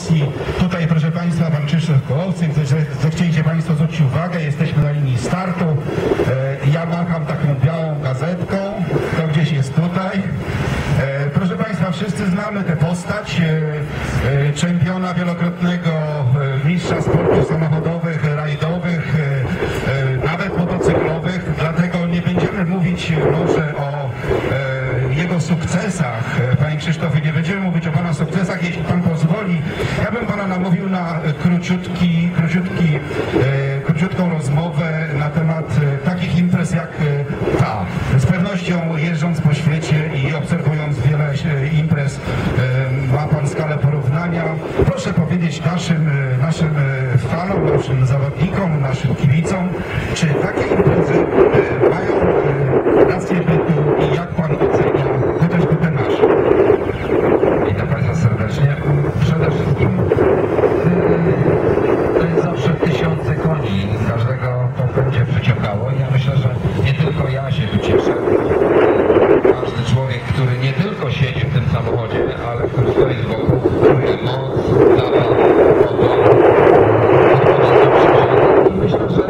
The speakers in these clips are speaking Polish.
emocji. Tutaj, proszę Państwa, pan Krzysztof Kołowcy, zechcieliście Państwo zwrócić uwagę, jesteśmy na linii startu. Ja macham taką białą gazetką, to gdzieś jest tutaj. Proszę Państwa, wszyscy znamy tę postać, czempiona wielokrotnego, mistrza sportów samochodowych, rajdowych, nawet motocyklowych, dlatego nie będziemy mówić może o jego sukcesach. Panie Krzysztofie, nie będziemy mówić o Pana sukcesach, jeśli Pan pozwoli. Ja bym Pana namówił na króciutką rozmowę na temat takich imprez jak ta. Z pewnością jeżdżąc po świecie i obserwując wiele imprez, ma Pan skalę porównania. Proszę powiedzieć naszym fanom, naszym zawodnikom, naszym kibicom, czy takie imprezy mają rację bytu i jak Pan ocenia chociażby te nasze? Witam Państwa serdecznie. Przede wszystkim to jest zawsze tysiące koni, każdego to będzie przyciągało. Ja myślę, że nie tylko ja się tu cieszę. Każdy człowiek, który nie tylko siedzi w tym samochodzie, ale który stoi z boku, czuje moc, zapach, wodę, myślę, że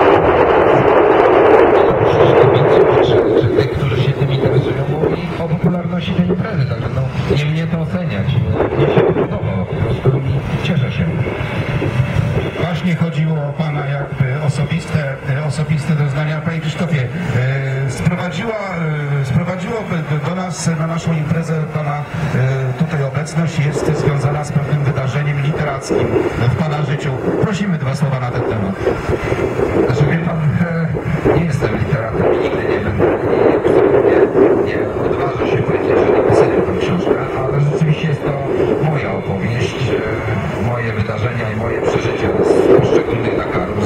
czy tych, którzy się tym interesują, mówi o popularności tej imprezy, także no, nie mnie to oceniać, mnie się to podoba, po prostu cieszę się. Właśnie chodziło o Pana jakby osobiste doznania. Panie Krzysztofie, sprowadziło do nas, na naszą imprezę Pana tutaj obecność jest związana z pewnym wydarzeniem literackim w Pana życiu. Prosimy dwa słowa na ten temat. Znaczy, wie Pan, nie jestem literatem i nigdy nie będę nie odważę się powiedzieć, że napisałem tę książkę, ale rzeczywiście jest to moja opowieść, moje wydarzenia i moje przeżycia z poszczególnych Dakarów,